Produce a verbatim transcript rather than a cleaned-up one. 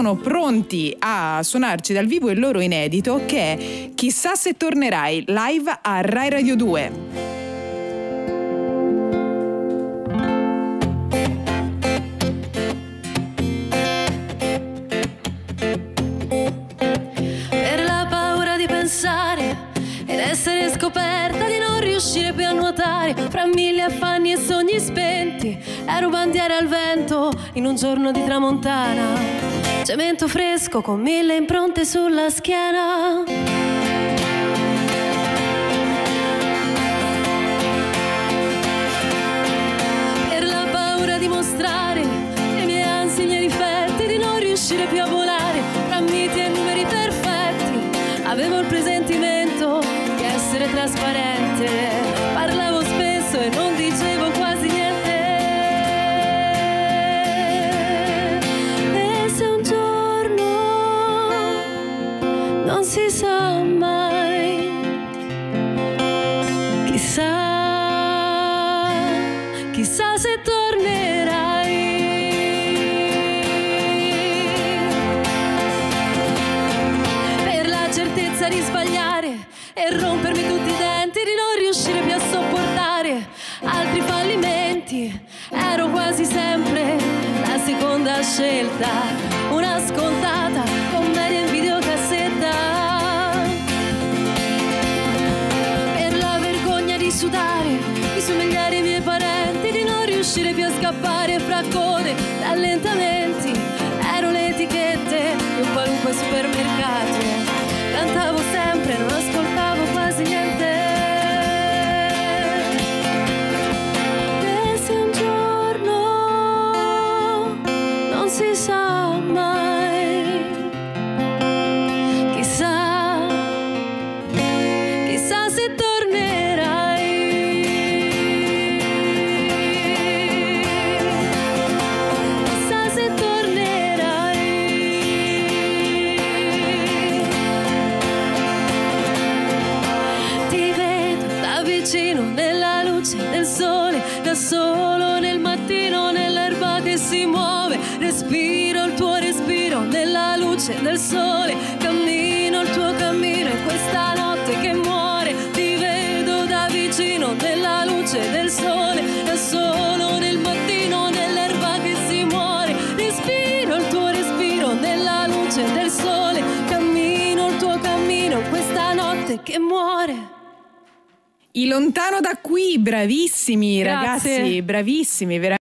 sono pronti a suonarci dal vivo il loro inedito, che è Chissà se tornerai, live a Rai Radio due. Ed essere scoperta di non riuscire più a nuotare fra mille affanni e sogni spenti. Ero bandiera al vento in un giorno di tramontana, cemento fresco con mille impronte sulla schiena. Per la paura di mostrare le mie ansie, i miei difetti, di non riuscire più a volare fra miti e numeri perfetti, avevo il presentimento di essere trasparente. Parlavo spesso e non dicevo quasi niente. E se un giorno, non si sa mai, chissà, chissà se tornerai. Per la certezza di sbagliare e rompermi tutti i denti, di non riuscire più a sopportare altri fallimenti, ero quasi sempre la seconda scelta, una scontata commedia in videocassetta. Per la vergogna di sudare, di somigliare ai miei parenti, di non riuscire più a scappare fra code, rallentamenti, ero le etichette di un qualunque supermercato. Cantavo sempre, non ascoltavo quasi niente. E se un giorno, non si sa mai, chissà, chissà se tornerai. Chissà se tornerai. Vicino nella luce del sole, da solo nel mattino, nell'erba che si muove, respiro il tuo respiro nella luce del sole, cammino il tuo cammino in questa notte che muore, ti vedo da vicino nella luce del sole, da solo nel mattino, nell'erba che si muore, respiro il tuo respiro nella luce del sole, cammino il tuo cammino in questa notte che muore. I Lontano da qui, bravissimi Grazie. ragazzi, bravissimi, veramente.